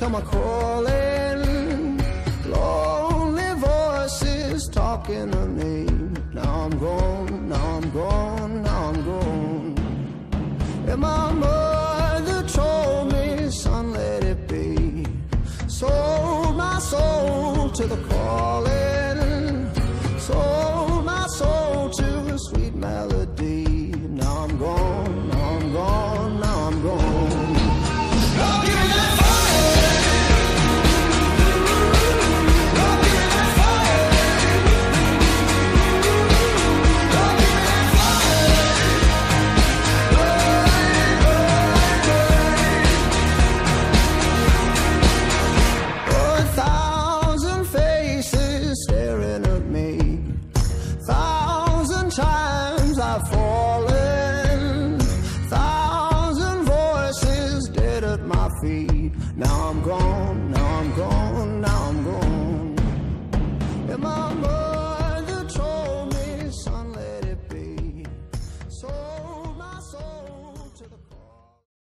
come a-calling, lonely voices talking to me. Now I'm gone, now I'm gone, now I'm gone. And my mother told me, son, let it be. Sold my soul to the calling, sold my soul to a sweet melody. Now I'm gone, now I'm gone, now I'm gone. Oh, give me that fire. Oh, give me that fire. Oh, give me that fire. Oh, 1,000 faces staring at me. 1,000 times I've fallen. 1,000 voices dead at my feet. Now I'm gone, now I'm gone, now I'm gone. And my